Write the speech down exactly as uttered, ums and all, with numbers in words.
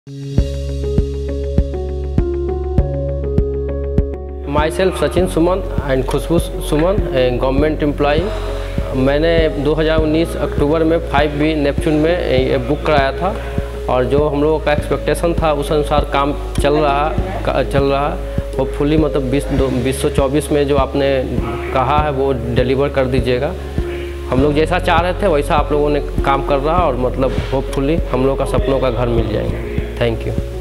My self Sachin Suman and Khushboo Suman, government employee. मैंने दो हज़ार उन्नीस अक्टूबर में फाइव बी नेपच्यून में ये बुक कराया था और जो हम लोगों का एक्सपेक्टेशन था उस अनुसार काम चल रहा चल रहा होपफुली मतलब बीस बीस सौ चौबीस में जो आपने कहा है वो डिलीवर कर दीजिएगा। हम लोग जैसा चाह रहे थे वैसा आप लोगों ने काम कर रहा और मतलब होपफुली हम लोग का सपनों का घर मिल जाएंगे। Thank you.